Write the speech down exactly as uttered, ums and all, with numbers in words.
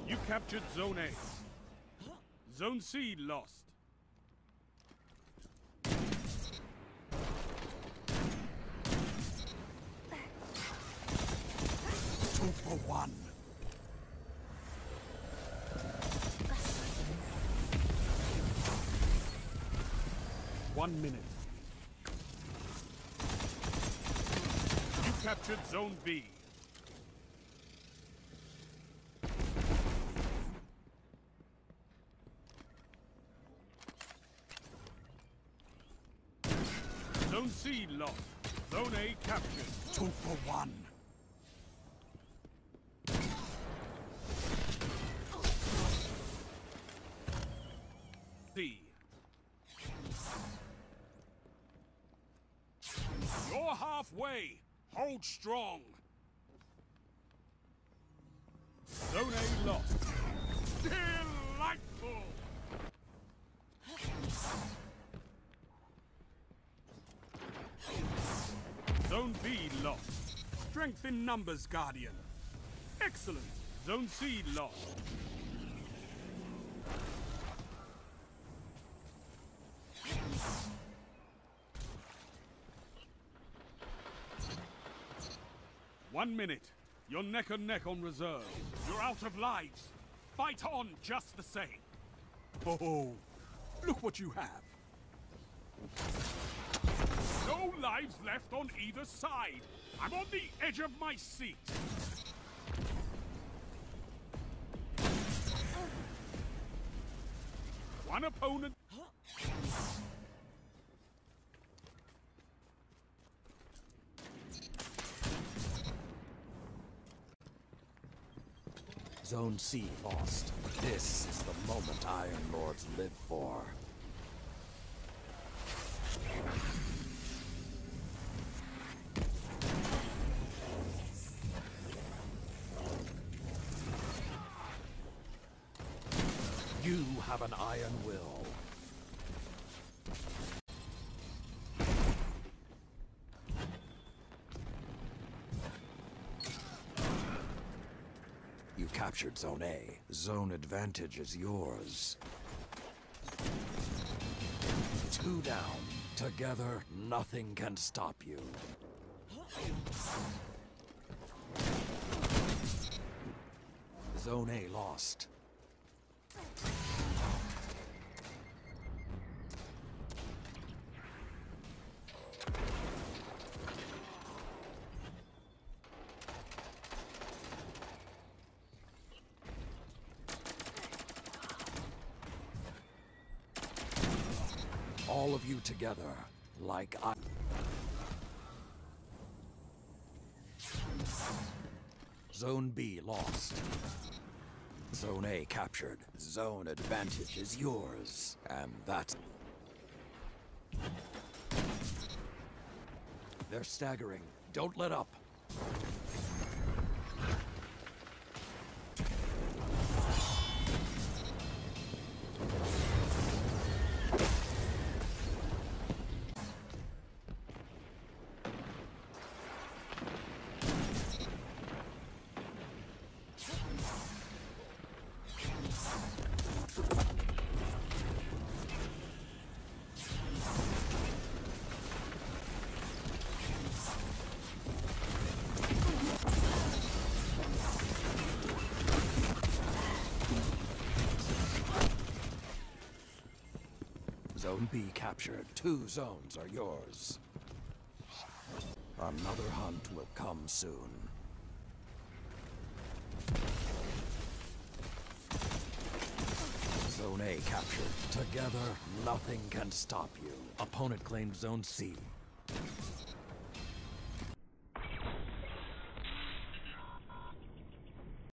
You captured Zone A. Zone C lost. Two for one. One minute. You captured Zone B. Zone C lost. Zone A captured. Two for one. C. You're halfway. Hold strong. Zone A lost. Delightful. Zone B lost. Strength in numbers, Guardian. Excellent. Zone C lost. One minute. You're neck and neck on reserve. You're out of lives. Fight on just the same. Oh, look what you have. No lives left on either side. I'm on the edge of my seat. One opponent. Zone C lost. This is the moment Iron Lords live for. You have an iron will. You captured Zone A. Zone advantage is yours. Two down. Together, nothing can stop you. Zone A lost. All of you together, like I... Zone B lost. Zone A captured. Zone advantage is yours. And that's... They're staggering. Don't let up. Zone B captured. Two zones are yours. Another hunt will come soon. Zone A captured. Together, nothing can stop you. Opponent claimed Zone C.